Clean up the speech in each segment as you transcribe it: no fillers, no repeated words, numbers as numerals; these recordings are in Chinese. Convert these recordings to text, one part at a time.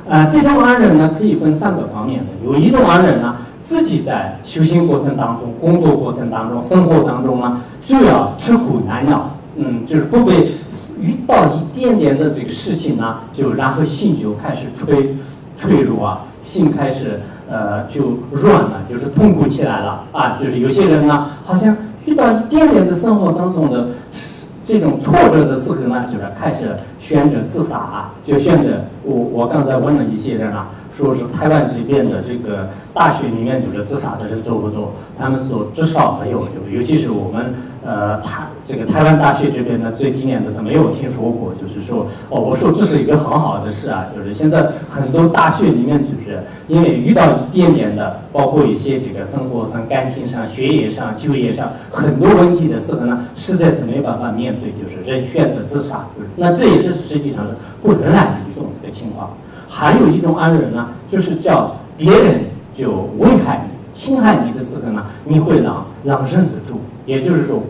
这种安忍呢，可以分3个方面的。有一种安忍呢，自己在修行过程当中、工作过程当中、生活当中呢，就要吃苦耐劳，就是不被遇到一点点的这个事情呢，就然后心就开始脆弱啊，心开始就软了，就是痛苦起来了啊。就是有些人呢，好像遇到一点点的生活当中的这种挫折的时候呢，就是开始选择自杀啊，就选择我刚才问了一些人啊，说是台湾这边的这个大学里面就是自杀的人多不多？他们说至少没有，尤其是我们这个台湾大学这边的最低年的是没有听说过，就是说我说这是一个很好的事啊，就是现在很多大学里面就是因为遇到一点点的，包括一些这个生活上、感情上、学业上、就业上很多问题的时候呢，实在是没办法面对，就是人选择自杀，那这也是实际上是不人来的一种这个情况。还有一种安忍呢，就是叫别人就危害你、侵害你的时候呢，你会让忍得住，也就是说。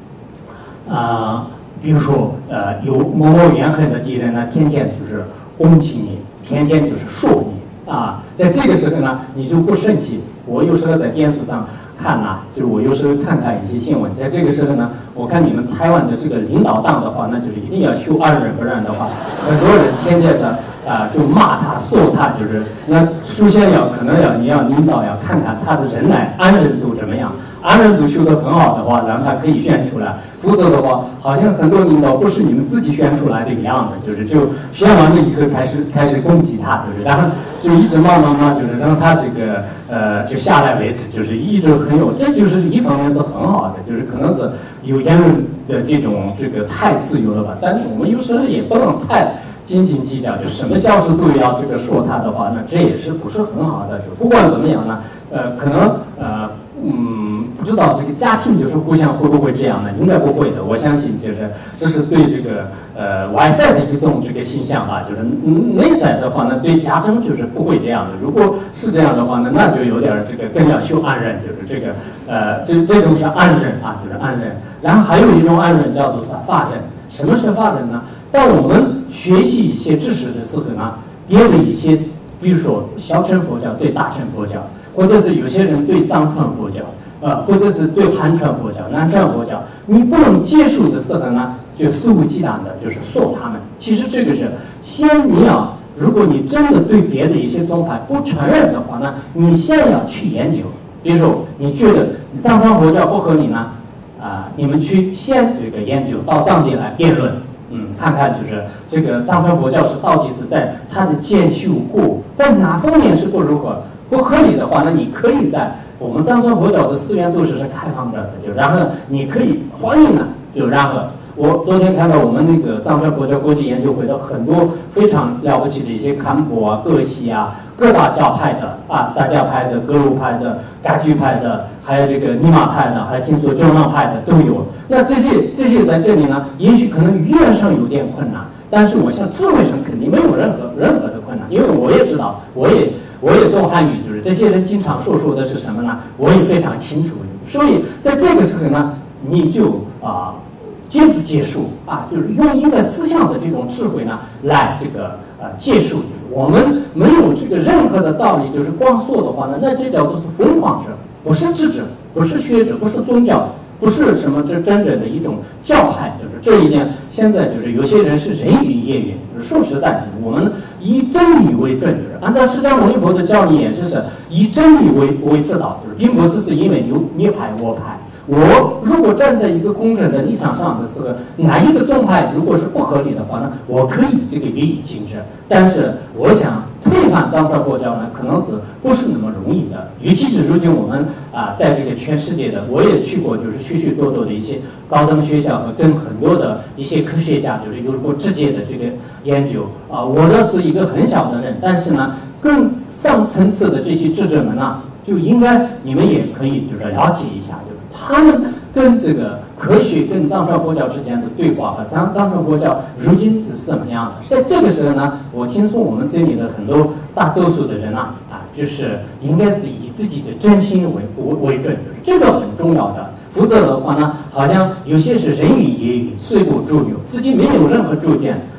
比如说有某某怨恨的敌人呢，天天就是攻击你，天天就是说你啊，在这个时候呢，你就不生气。我有时候在电视上看呐，就是我有时候看一些新闻，在这个时候呢，我看你们台湾的这个领导党的话，那就是一定要修安忍，不然的话，很多人天天的就骂他、说他，就是那首先可能你要领导要看看他的人来安忍度怎么样。安忍度修得很好的话，然后他可以选出来；否则的话，好像很多领导不是你们自己选出来的一样的，就是就选完了以后开始攻击他，就是然后就一直骂，就是让他这个就下来为止，就是一直很有，这就是一方面是很好的，就是可能是有言论的这个太自由了吧，但是我们有时候也不能太斤斤计较，就什么小事都要这个说他的话，那这也是不是很好的。就不管怎么样呢，可能不知道这个家庭就是互相会不会这样呢？应该不会的。我相信就是这是对这个外在的一种这个形象啊，就是内在的话呢，对家庭就是不会这样的。如果是这样的话呢，那就有点这个更要修安忍，就是这个这种是安忍啊，就是安忍。然后还有一种安忍叫做法忍。什么是法忍呢？当我们学习一些知识的时候呢，别的一些，比如说小乘佛教对大乘佛教，或者是有些人对藏传佛教。或者是对汉传佛教、南传佛教，你不能接受的时候呢，就肆无忌惮的，就是说他们。其实这个是你要，如果你真的对别的一些宗派不承认的话呢，你先要去研究。比如说，你觉得藏传佛教不合理呢，你们去先这个研究，到藏地来辩论，看看就是这个藏传佛教是到底是在它的建修过，在哪方面是不合理的话，那你可以在我们藏传佛教的寺院都是开放着的，就然后你可以欢迎了，就然后我昨天看到我们那个藏传佛教国际研究会的很多非常了不起的一些堪布啊、各系啊、各大教派的萨迦派的、格鲁派的、噶举派的，还有这个尼玛派的，还听说周浪派的都有。那这些在这里呢，也许可能语言上有点困难，但是我想智慧上肯定没有任何的困难，因为我也知道，我也懂汉语，就是这些人经常说的是什么呢？我也非常清楚。所以在这个时候呢，你就接不接受就是用一个思想的这种智慧呢来这个接受。就是我们没有这个任何的道理，就是光说的话呢，那这叫做是疯狂者，不是智者，不是学者，不是宗教。不是什么这真正的一种教派，就是这一点。现在就是有些人是人云亦云，说实在的，我们以真理为准，就是按照释迦牟尼佛的教理也是以真理为指导，就是并不是因为你派我派。我如果站在一个公正的立场上的时候，哪一个宗派如果是不合理的话呢，我可以这个予以禁止。但是我想推翻藏传佛教呢，可能是不是那么容易的。尤其是如今我们在这个全世界的，我也去过，就是许许多多的一些高等学校和跟很多的一些科学家，就是有过直接的这个研究我呢是一个很小的人，但是呢，更上层次的这些智者们呢，就应该你们也可以就是了解一下，就是他们跟这个科学跟藏传佛教之间的对话和藏传佛教如今是什么样的？在这个时候呢，我听说我们这里的很多大多数的人就是应该是以自己的真心为准，就是这个很重要的。否则的话呢，好像有些是人云亦云、随波逐流，自己没有任何主见，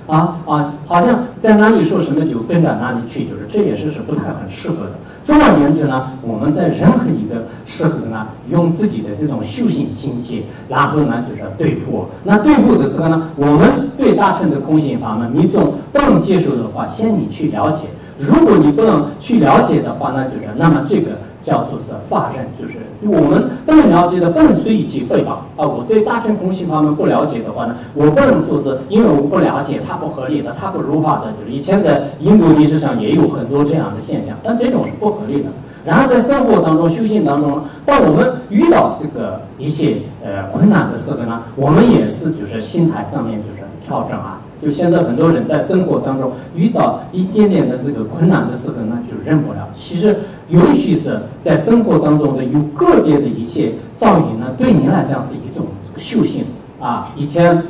好像在哪里说什么就跟着哪里去，就是这也是不太很适合的。总而言之呢，我们在任何一个时候呢，用自己的这种修行境界，然后呢就是对付。那对付的时候呢，我们对大乘的空性法门，民众不能接受的话，先你去了解。如果你不能去了解的话，那么这个叫做是法忍，就是我们不能了解的，不能随意去诽谤我对大乘空性法门不了解的话呢，我不能说是因为我不了解，它不合理的，它不如法的。就是以前在印度历史上也有很多这样的现象，但这种是不合理的。然后在生活当中、修行当中，当我们遇到这个一些困难的时候呢，我们也是就是心态上面就是调整就现在很多人在生活当中遇到一点点的这个困难的时候呢，就忍不了。其实允许是在生活当中的有个别的一些遭遇呢，对你来讲是一种修行以前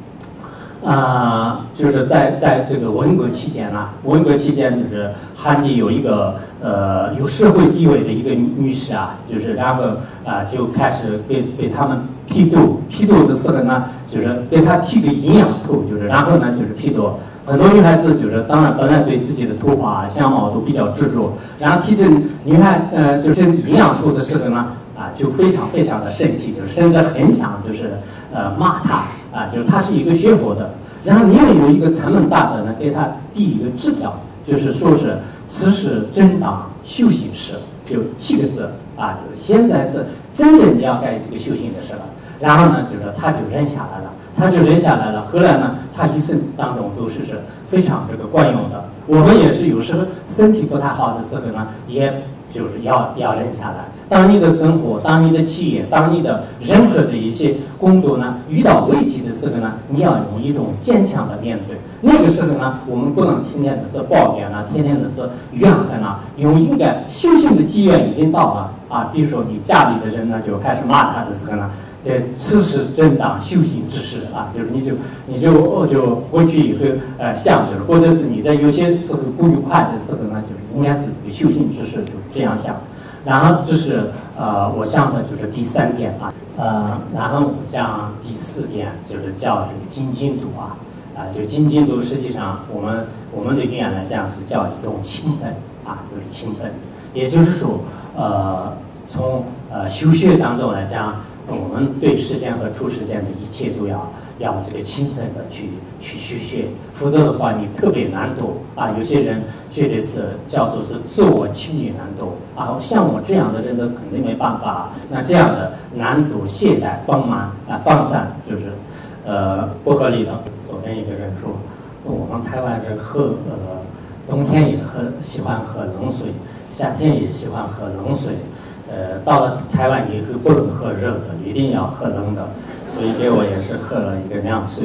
就是在这个文革期间就是汉地有一个有社会地位的一个女士就是然后就开始给他们批斗的时候呢，就是给她剃个营养头，就是然后呢就是批斗。很多女孩子就是当然本来对自己的头发相貌都比较执着，然后剃成女孩就是营养头的时候呢就非常非常的生气，就是甚至很想就是骂她就是她是一个学佛的，然后你也有一个禅门大德呢给她递一个纸条，就是说是此时正当修行时，就7个字就是现在是真正要干这个修行的事了。然后呢就是他就忍下来了，后来呢他一生当中都是非常这个惯用的。我们也是有时候身体不太好的时候呢，也就是要忍下来。当你的生活，当你的企业，当你的任何的一些工作呢遇到危机的时候呢，你要用一种坚强的面对。那个时候呢，我们不能天天的是抱怨天天的是怨恨有应该修行的机缘已经到了比如说你家里的人呢就开始骂他的时候呢，这此时正当修行之时就是你就回去以后想就是，或者是你在有些时候不愉快的时候呢，就是应该是这个修行之时，就这样想。然后这是我想的就是第3点然后我讲第4点就是叫这个精进度就精进度实际上我们的语言来讲是叫一种勤奋就是勤奋，也就是说从修学当中来讲，我们对世间和出世间的一切都要这个勤奋的去修学，否则的话你特别难度有些人觉得是叫做是自我轻易难度像我这样的人都肯定没办法。那这样的难度懈怠放慢放散就是不合理的。昨天一个人说我们台湾人冬天也喜欢喝冷水，夏天也喜欢喝冷水到了台湾以后不能喝热的，一定要喝冷的，所以给我也是喝了一个凉水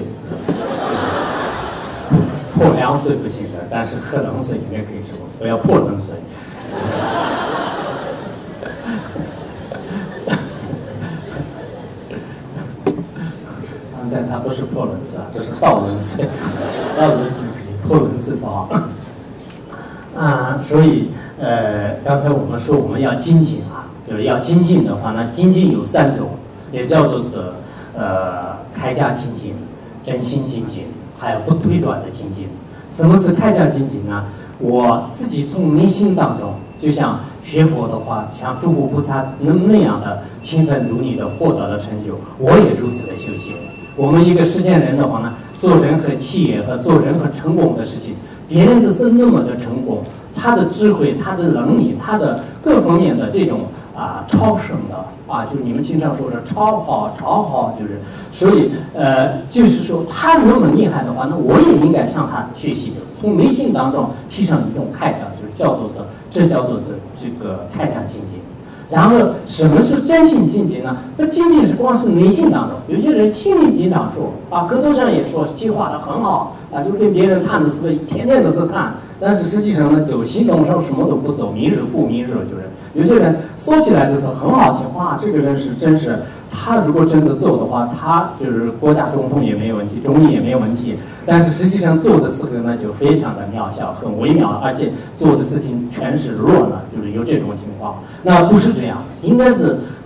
泼凉水不行的，但是喝冷水应该可以吃，不要泼冷水刚才它不是泼冷水这是倒冷水倒冷水比泼冷水不好所以刚才我们说我们要精进就是要精进的话呢，精进有3种，也叫做是开价精进、真心精进，还有不退转的精进。什么是开价精进呢？我自己从内心当中，就像学佛的话，像诸佛菩萨那样的勤奋努力的获得了成就，我也如此的修行。我们一个实践人的话呢，做任何企业和做任何成功的事情，别人都是那么的成功，他的智慧、他的能力、他的各方面的这种超生的就是你们经常说是超好，就是所以就是说他那么厉害的话，那我也应该向他学习的，从内心当中提升一种开展，就是这叫做是这个开展精进。然后什么是真心精进呢？这精进是光是内心当中，有些人心里经常说口头上也说计划的很好就跟别人谈的是天天都是谈，但是实际上呢，就行动上什么都不走，明日复明日，就是有些人说起来的时候很好听这个人是真是，他如果真的做的话，他就是国家总统也没有问题，总理也没有问题，但是实际上做的时候呢，就非常的渺小，很微妙，而且做的事情全是弱的，就是有这种情况。那不是这样，应该是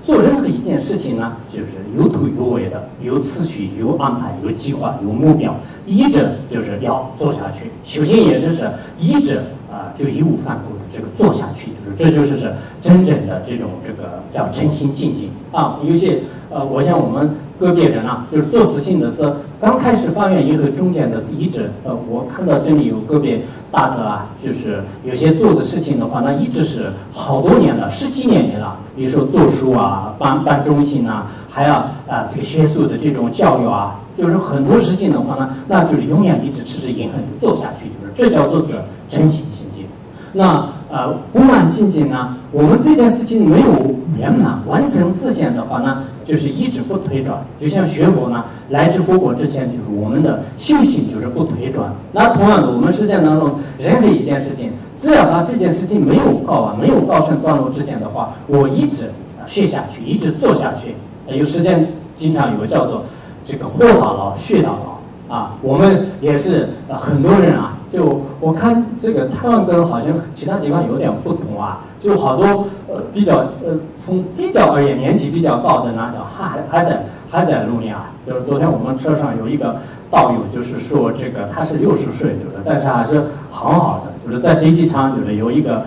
做任何一件事情呢，就是有头有尾的，有次序、有安排、有计划、有目标，一直就是要做下去。修行也就是一直就义无反顾的这个做下去，这就是真正的这种这个叫真心静静啊。有些我像我们个别人啊，就是做事情的是刚开始发愿以后，中间的是一直我看到这里有个别大的啊，就是有些做的事情的话，那一直是好多年了，10几年了。比如说做书啊，办中心啊，还要这个学术的这种教育啊，就是很多事情的话呢，那就是永远一直持之以恒的做下去，就是这叫做是真心清净。那不满清净呢，我们这件事情没有圆满完成自现的话呢，就是一直不推转。就像学佛呢，来至佛果之前，就是我们的修行就是不推转。那同样的，我们实践当中任何一件事情，只要他这件事情没有告成段落之前的话，我一直学下去，一直做下去。有时间经常有个叫做这个活到老学到老啊。我们也是很多人啊，就我看这个台湾跟好像其他地方有点不同啊，就好多比较从比较而言年纪比较高的呢，还在努力啊。就是昨天我们车上有一个道友，就是说这个他是60岁，就是但是还是很好的，就是在飞机场就是有一个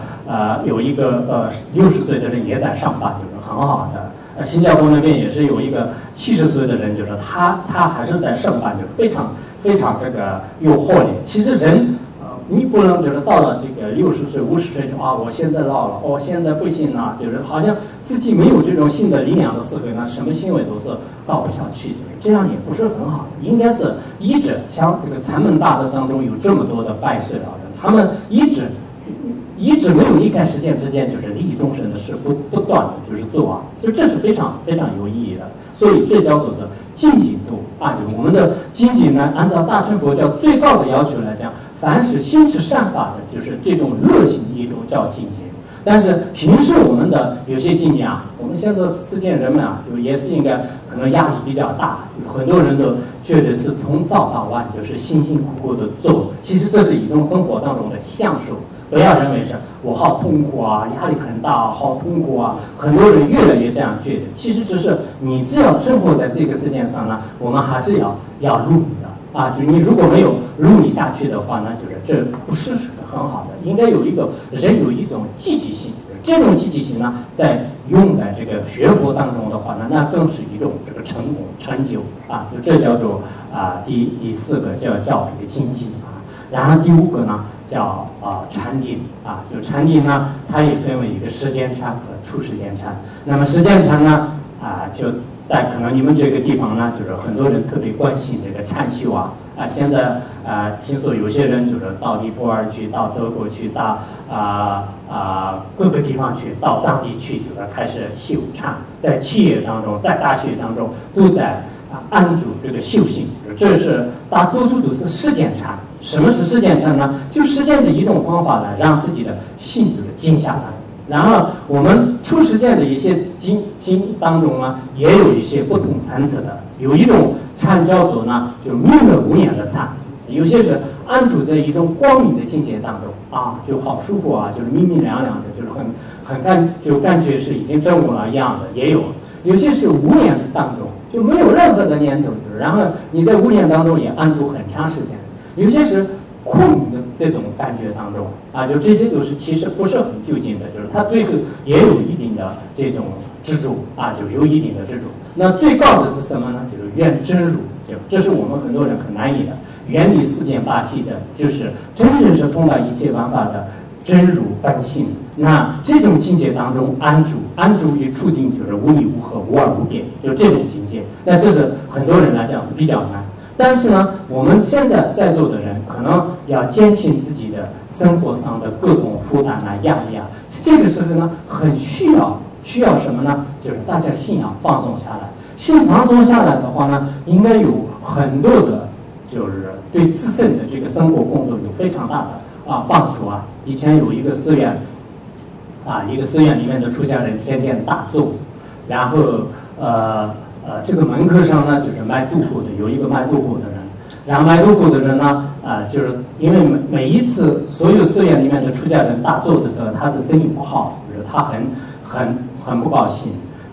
60岁的人也在上班，就是很好的。新加坡那边也是有一个70岁的人，就是他还是在上班，就是非常这个有活力。其实人你不能就是到了这个60岁、50岁就我现在老了，我现在不行了，就是好像自己没有这种新的力量的时候，那什么行为都是搞不下去，就是这样也不是很好的。应该是一直像这个禅门大德当中有这么多的100岁老人，他们一直没有离开实践之间，就是利益众生的事不断的就是做就这是非常有意义的。所以这叫做是精进度就是我们的精进呢，按照大乘佛教最高的要求来讲，凡是心是善法的，就是这种热心一种叫精进。但是平时我们的有些精进我们现在世间人们就也是应该可能压力比较大，很多人都觉得是从早到晚就是辛辛苦苦的做，其实这是一种生活当中的享受。不要认为是我好痛苦压力很大，好痛苦很多人越来越这样觉得。其实只是你只要存活在这个世界上呢，我们还是要努力的就你如果没有努力下去的话呢，就是这不是很好的。应该有一种积极性，这种积极性呢，用在这个学佛当中的话呢，那更是一种这个成功成就就这叫做第4个叫一个精进然后第5个呢叫禅定就禅定呢，它也分为一个时间禅和出时间禅。那么时间禅呢就在可能你们这个地方呢，就是很多人特别关心这个禅修现在听说有些人就是到尼泊尔去，到德国去，到各个地方去，到藏地去，就是开始修禅，在企业当中，在大学当中都在安住这个修行。这是大多数都是实践禅。什么是实践禅呢？就实践的一种方法呢，让自己的心就是静下来。然后我们出实践的一些经当中呢，也有一些不同层次的。有一种禅叫做呢，就弥勒无眼的禅，有些是安住在一种光明的境界当中就好舒服就是明明亮亮的，就是感觉是已经证悟了一样的，也有。有些是无念的当中，就没有任何的念头，然后你在无念当中也安住很长时间。有些是空的这种感觉当中就这些都是其实不是很究竟的，就是它最后也有一定的这种执着就有一定的执着。那最高的是什么呢？就是圆真如，这是我们很多人很难以的，远离4件8系的，就是真正是通达一切万法的真如本性。那这种境界当中安住于处定，就是无你无合无二无别，就这种境界。那这是很多人来讲是比较难。但是呢，我们现在在座的人可能要减轻自己的生活上的各种负担压力这个时候呢，很需要什么呢？就是大家心要放松下来。心放松下来的话呢，应该有很多的，就是对自身的这个生活工作有非常大的帮助以前有一个寺院一个寺院里面的出家人天天打坐，然后这个门口上呢就是卖豆腐的，有一个卖豆腐的人，然后卖豆腐的人呢就是因为每一次所有寺院里面的出家人打坐的时候，他的生意不好，就是他很不高兴，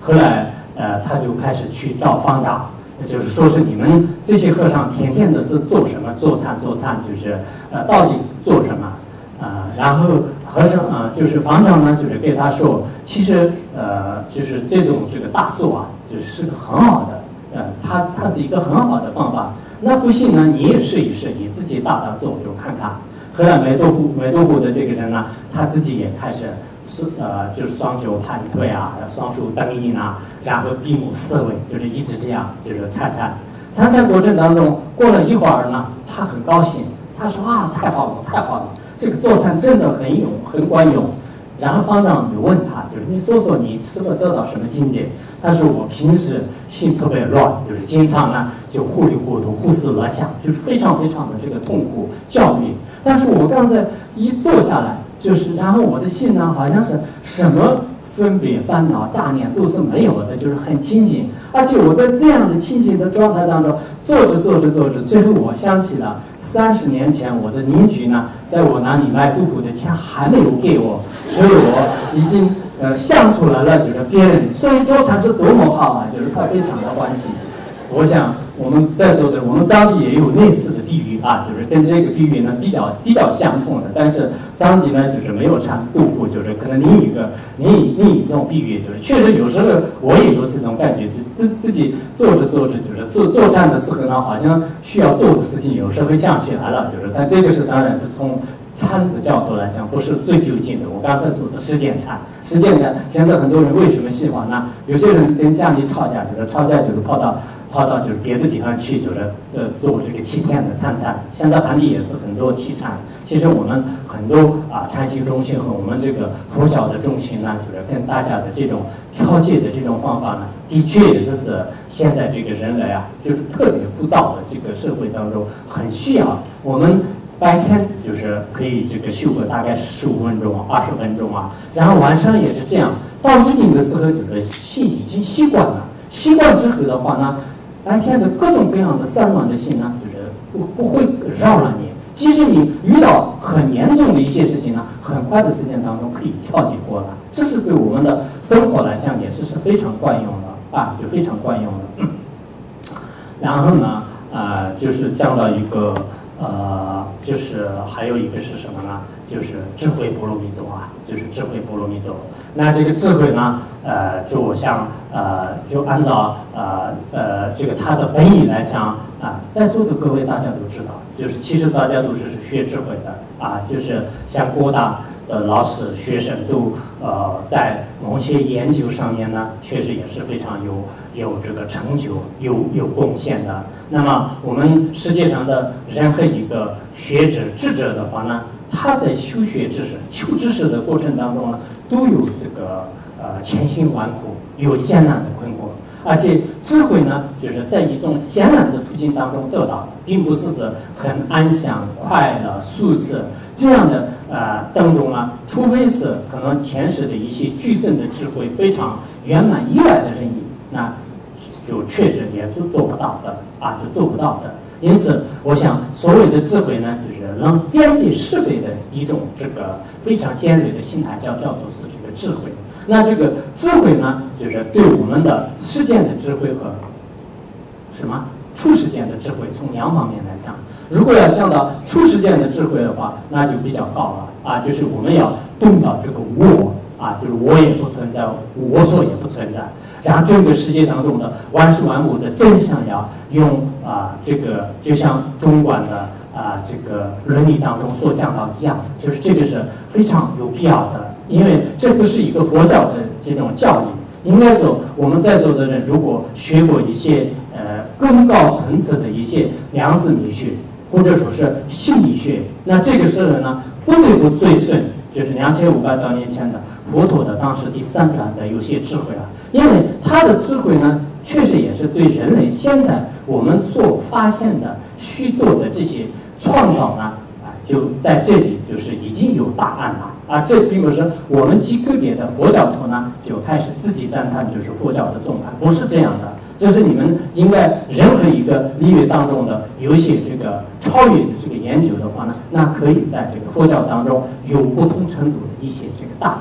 后来他就开始去找方丈，就是说是你们这些和尚天天的是做什么？做餐，就是到底做什么？然后和尚就是方丈呢，就是给他说，其实就是这个大坐啊，就是个很好的，它是一个很好的方法。那不信呢，你也试一试，你自己大坐就看看。后来梅多护的这个人呢，他自己也开始就是双脚盘腿啊，双手蹬印啊，然后闭目思维，就是一直这样，就是参禅过程当中，过了一会儿呢，他很高兴，他说啊，太好了，这个坐禅真的很管用。然后方丈就问他，就是你说说你是否得到什么境界？他说我平时心特别乱，就是经常呢就糊里糊涂、胡思乱想，就是非常的这个痛苦、焦虑。但是我刚才一坐下来，就是然后我的心呢好像是什么分别、烦恼、杂念都是没有的，就是很清净。而且我在这样的清净的状态当中，坐着，最后我想起了30年前我的邻居呢，在我那里买豆腐的钱还没有给我，所以我已经想出来了，就是别人，所以坐禅是多么好啊，就是他非常的欢喜。我想我们在座的我们藏地也有类似的比喻啊，就是跟这个比喻呢比较相同的，但是藏地呢就是没有禅豆腐，就是可能另一种比喻，就是确实有时候我也有这种感觉，自己坐着就是坐禅的时候呢，好像需要做的事情有时候想起来了，就是但这个是当然是从禅的角度来讲不是最究竟的。我刚才说是实践禅，现在很多人为什么喜欢呢？有些人跟家里吵架，就是跑到就是别的地方去，就是做这个7天的参禅。现在汉地也是很多7禅。其实我们很多禅修中心和我们这个佛教的中心呢，就是跟大家的这种调节的这种方法呢，的确也是现在这个人类就是特别浮躁的这个社会当中很需要。我们白天就是可以这个修个大概15分钟、20分钟然后晚上也是这样。到一定的时候，就是心已经习惯了。习惯之后的话呢，白天的各种各样的散乱的心呢，就是不会扰乱你。即使你遇到很严重的一些事情呢，很快的时间当中可以调节过来。这是对我们的生活来讲也是非常惯用的就非常惯用的。然后呢，就是讲到一个就是还有一个是什么呢？就是智慧波罗蜜多就是智慧波罗蜜多。那这个智慧呢，就我想就按照这个它的本意来讲在座的各位大家都知道，就是其实大家都是学智慧的就是像郭大的老师学生都在某些研究上面呢，确实也是非常有这个成就、有贡献的。那么我们世界上的任何一个学者、智者的话呢，他在修学知识、求知识的过程当中呢，都有这个千辛万苦，有艰难的困惑。而且智慧呢，就是在一种艰难的途径当中得到的，并不是很安详、快乐、舒适这样的当中呢，除非是可能前世的一些具身的智慧非常圆满以外的人，那就确实也做不到的就做不到的。因此，我想所谓的智慧呢，就是能辨别是非的一种这个非常尖锐的心态，叫做是这个智慧。那这个智慧呢，就是对我们的实践的智慧和出实践的智慧，从2方面来讲。如果要讲到出实践的智慧的话，那就比较高了就是我们要动到这个我就是我也不存在，我所也不存在。然后这个世界当中的万事万物的真相要用这个就像中观的这个伦理当中所讲到一样，就是这个是非常有必要的。因为这不是一个佛教的这种教育，应该说我们在座的人如果学过一些更高层次的一些量子力学或者说是心理学，那这个时候呢，不得不追顺就是2500多年前的佛陀的当时第3传的有些智慧因为他的智慧呢，确实也是对人类现在我们所发现的许多的这些创造呢就在这里就是已经有答案了这并不是我们极个别的佛教徒呢就开始自己赞叹就是佛教的宗派，不是这样的。这是你们应该任何一个领域当中的有些这个超越的这个研究的话呢，那可以在这个佛教当中有不同程度的一些这个答案。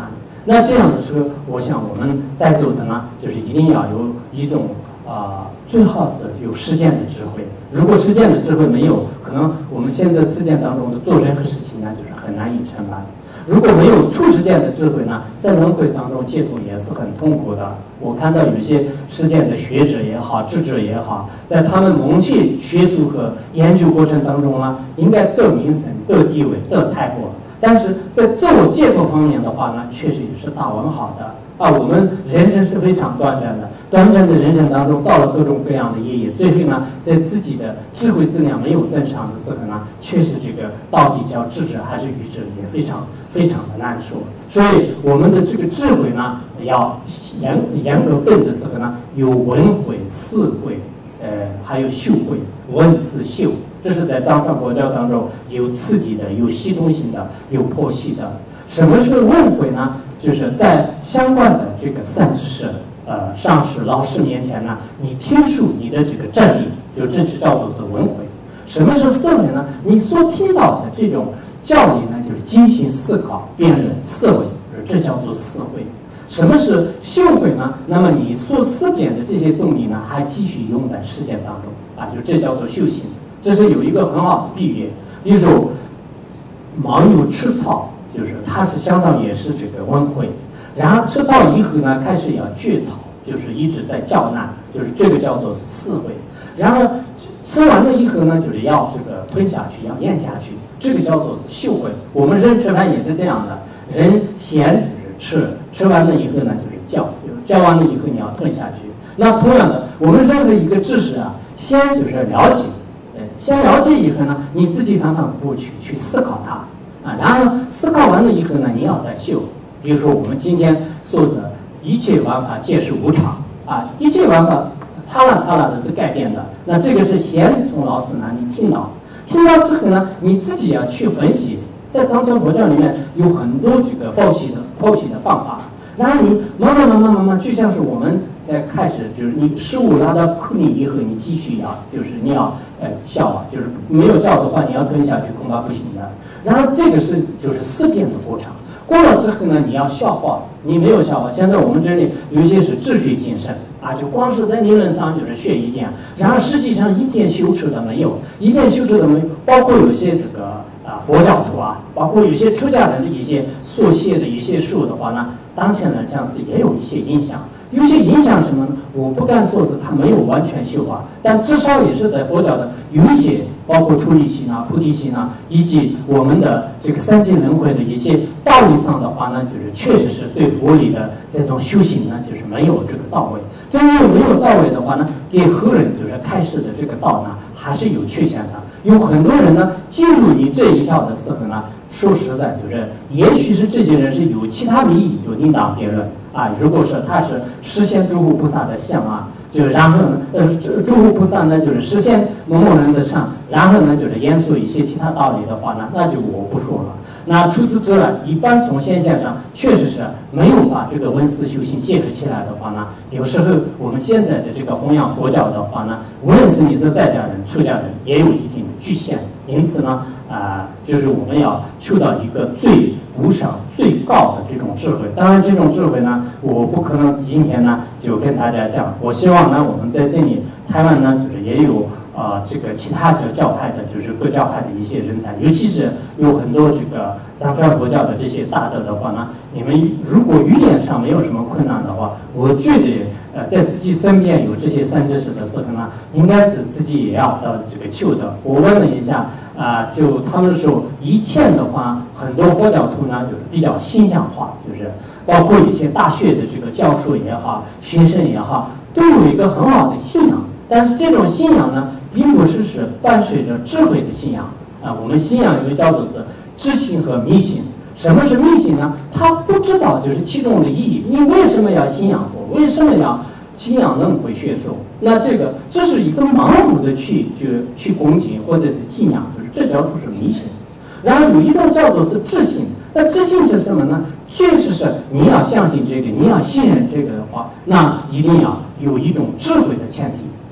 那这样的时候，我想我们在座的呢，就是一定要有一种最好是有实践的智慧。如果实践的智慧没有，可能我们现在实践当中的做任何事情呢，就是很难以成败。如果没有处实践的智慧呢，在轮回当中解脱也是很痛苦的。我看到有些实践的学者也好，智者也好，在他们蒙弃学术和研究过程当中呢，应该得名声、得地位、得财富，但是在自我解脱方面的话呢，确实也是大问号的。我们人生是非常短暂的，短暂的人生当中造了各种各样的业，最后呢，在自己的智慧质量没有增长的时候呢，确实这个到底叫智者还是愚者，也非常的难说。所以我们的这个智慧呢，要严格分的时候呢，有闻慧、思慧，还有修慧，闻思修。这是在藏传佛教当中有次第的、有系统性的、有剖析的。什么是闻慧呢？就是在相关的这个善知识、上师、老师面前呢，你听述你的这个真理，就这就叫做是闻慧。什么是思维呢？你所听到的这种教理呢，就是精心思考、辩论、思维，这叫做思慧。什么是修慧呢？那么你所思辨的这些动力呢，还继续用在实践当中就这叫做修行。这是有一个很好的比喻，比如说牦牛吃草。就是它是相当也是这个闻慧，然后吃草以后呢，开始要嚼草，就是一直在叫呐，就是这个叫做是思慧。然后吃完了以后呢，就是要这个吞下去，要咽下去，这个叫做是嗅慧。我们人吃饭也是这样的，人先就是吃完了以后呢，就是嚼完了以后你要吞下去。那同样的，我们任何一个知识先就是了解，先了解以后呢，你自己反反复复去思考它。然后思考完了以后呢，你要再修。比如说我们今天说的一切万法皆是无常一切万法刹那的是改变的。那这个是先从老师那里听到之后呢，你自己要去分析。在藏传佛教里面有很多这个剖析的方法。然后你慢慢，就像是我们在开始，就是你食物拉到口里以后，你继续就是你要消就是没有嚼的话，你要吞下去恐怕不行的。然后这个就是思辨的过程。过了之后呢，你要消化，你没有消化。现在我们这里有些是治学精神就光是在理论上就是学一点，然后实际上一点修持都没有，包括有些这个佛教徒包括有些出家人的一些所写的一些书的话呢，当前来讲是也有一些影响。有些影响什么呢？我不敢说是他没有完全修化，但至少也是在佛教的有一些，包括出离心菩提心以及我们的这个三界轮回的一些道理上的话呢，就是确实是对佛理的这种修行呢，就是没有这个到位。真正没有到位的话呢，给后人就是开示的这个道呢，还是有缺陷的。有很多人呢进入你这一条的时候呢，说实在就是，也许是这些人是有其他利益，就另当别论如果是他是实现诸佛菩萨的相就是然后呢，诸佛菩萨呢就是实现某人的相，然后呢就是言说一些其他道理的话呢，那就我不说了。那除此之外，一般从现象上确实是没有把这个闻思修行结合起来的话呢，有时候我们现在的这个弘扬佛教的话呢，无论是你是在家人、出家人，也有一定的局限。因此呢，就是我们要求到一个最无上、最高的这种智慧。当然，这种智慧呢，我不可能今天呢就跟大家讲。我希望呢，我们在这里台湾呢，就是也有这个其他的教派的，就是各教派的一些人才，尤其是有很多这个藏传佛教的这些大德的话呢，你们如果语言上没有什么困难的话，我觉得在自己身边有这些善知识的时候呢，应该是自己也要这个求的。我问了一下就他们说以前的话，很多佛教徒呢就是比较形象化，就是包括一些大学的这个教授也好，学生也好，都有一个很好的信仰。但是这种信仰呢，并不是伴随着智慧的信仰我们信仰有个叫做是知信和迷信。什么是迷信呢？他不知道就是其中的意义。你为什么要信仰佛？为什么要信仰轮回学说？那这是一个盲目的去恭敬或者是敬仰，就是这叫做是迷信。然后有一种叫做是知信。那知信是什么呢？确实是你要相信这个，你要信任这个的话，那一定要有一种智慧的前提。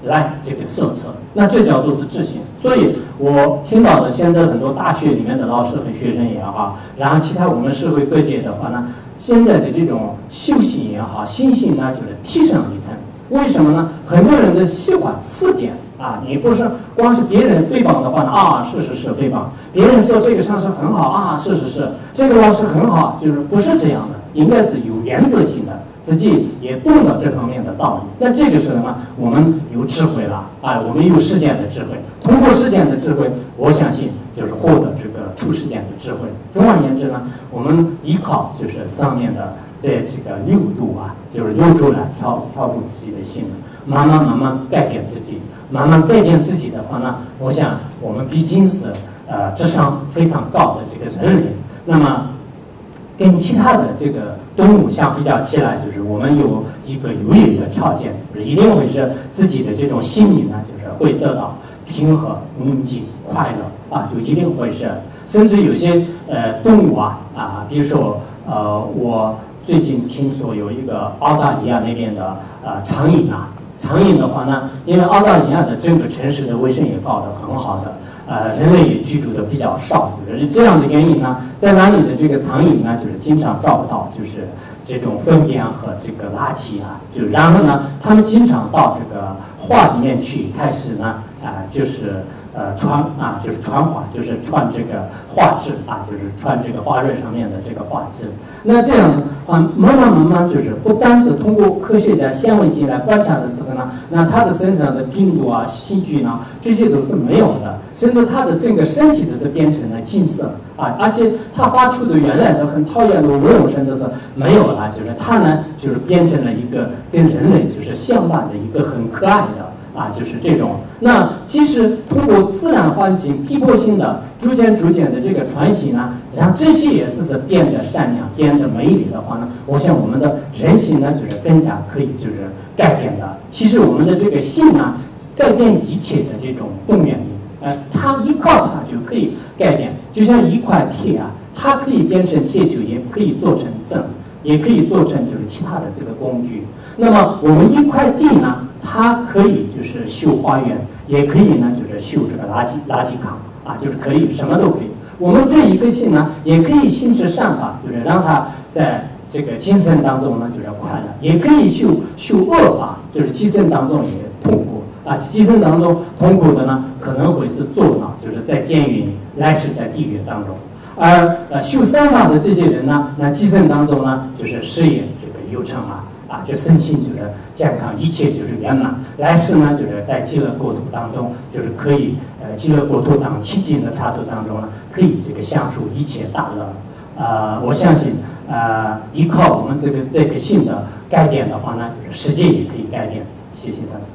来这个设测，那这叫做是执行。所以我听到的现在很多大学里面的老师和学生也好，然后其他我们社会各界的话呢，现在的这种修行也好，心性呢就是提升一层。为什么呢？很多人的喜欢4点啊，你不是光是别人诽谤的话呢啊，是诽谤；别人说这个上师很好啊，是，这个老师很好，就是不是这样的，应该是有原则性的。自己也懂了这方面的道理，那这个时候呢，我们有智慧了啊，我们有实践的智慧。通过实践的智慧，我相信就是获得这个出实践的智慧。总而言之呢，我们依靠就是上面的这个6度啊，就是6度来调度自己的心，慢慢改变自己。慢慢改变自己的话呢，我想我们毕竟是智商非常高的这个人类，那么跟其他的这个动物相比较起来，就是我们有一个条件，就是一定会是自己的这种心理呢，就是会得到平和、宁静、快乐啊，就一定会是。甚至有些动物啊，比如说我最近听说有一个澳大利亚那边的苍蝇啊。苍蝇的话呢，因为澳大利亚的整个城市的卫生也搞得很好的，人类也居住的比较少，就是这样的原因呢，在那里的这个苍蝇呢，就是经常找不到就是这种粪便和这个垃圾啊，就然后呢，他们经常到这个画里面去，开始呢就是就是传画，就是传这个画质啊，就是传这个花蕊上面的这个画质。那这样慢慢就是不单是通过科学家显微镜来观察的时候呢，那他的身上的病毒啊、细菌啊，这些都是没有的，甚至他的整个身体都是变成了金色啊，而且他发出的原来的很讨厌的温柔声都是没有了，就是他呢就是变成了一个跟人类就是相伴的一个很可爱的。就是这种。那即使通过自然环境逼迫性的逐渐的这个传习呢，让这些也是变得善良、变得美丽的话呢，我想我们的人性呢，就是更加可以就是改变的。其实我们的这个性呢，改变一切的这种动员力，它依靠它就可以改变。就像一块铁啊，它可以变成铁球，也可以做成针，也可以做成就是其他的这个工具。那么我们一块地呢？它可以就是修花园，也可以呢就是修这个垃圾场啊，就是可以什么都可以。我们这一个性呢，也可以心之善法，就是让它在这个精神当中呢就是快乐，也可以修恶法，就是精神当中也痛苦啊。精神当中痛苦的呢，可能会是坐牢，就是在监狱里，来世在地狱当中。而修善法的这些人呢，那精神当中呢就是事业这个有成就身心就是健康，一切就是圆满。来世呢，就是在极乐国土当中，就是可以极乐国土当清净的刹土当中呢，可以这个享受一切大乐。我相信依靠我们这个性的改变的话呢，世界也可以改变。谢谢大家。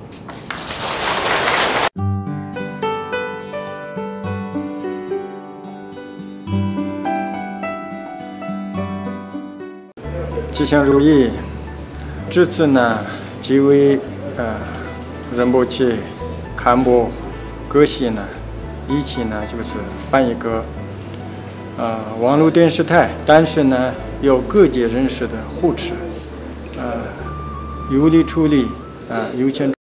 吉祥如意。这次呢，几位仁波切、堪布、格西呢，一起呢就是办一个网络电视台，但是呢有各界人士的护持，有理处理有钱。